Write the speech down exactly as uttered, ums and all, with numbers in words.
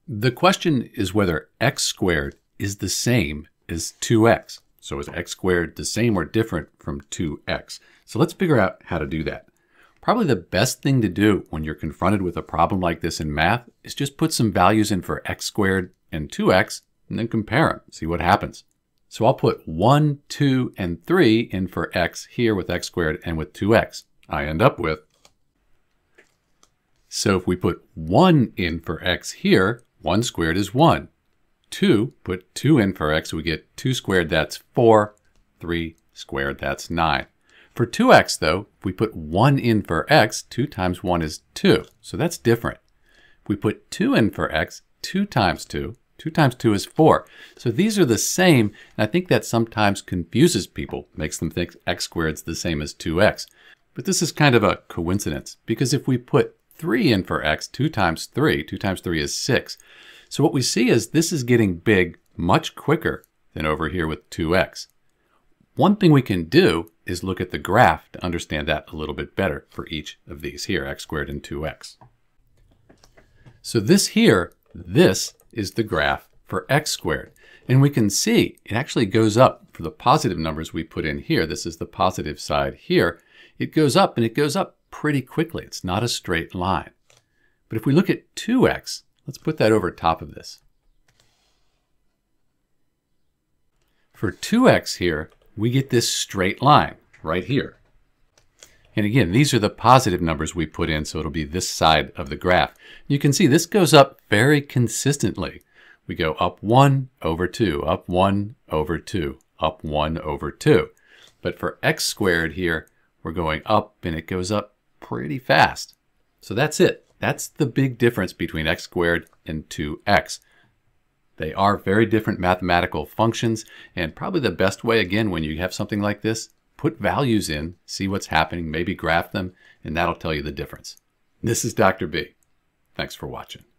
The question is whether x squared is the same as two x. So is x squared the same or different from two x? So let's figure out how to do that. Probably the best thing to do when you're confronted with a problem like this in math is just put some values in for x squared and two x and then compare them, see what happens. So I'll put one, two, and three in for x here with x squared and with two x. I end up with, so if we put one in for x here, one squared is one. two, put two in for x, we get two squared, that's four. three squared, that's nine. For two x though, if we put one in for x, two times one is two. So that's different. If we put two in for x, two times two, two times two is four. So these are the same, and I think that sometimes confuses people, makes them think x squared is the same as two x. But this is kind of a coincidence, because if we put three in for x, two times three, two times three is six. So what we see is this is getting big much quicker than over here with two x. One thing we can do is look at the graph to understand that a little bit better for each of these here, x squared and two x. So this here, this is the graph for x squared. And we can see it actually goes up for the positive numbers we put in here. This is the positive side here. It goes up and it goes up pretty quickly. It's not a straight line. But if we look at two x, let's put that over top of this. For two x here, we get this straight line right here. And again, these are the positive numbers we put in, so it'll be this side of the graph. You can see this goes up very consistently. We go up one over two, up one over two, up one over two. But for x squared here, we're going up and it goes up pretty fast. So that's it. That's the big difference between x squared and two x. They are very different mathematical functions, and probably the best way, again, when you have something like this, put values in, see what's happening, maybe graph them, and that'll tell you the difference. This is Doctor B. Thanks for watching.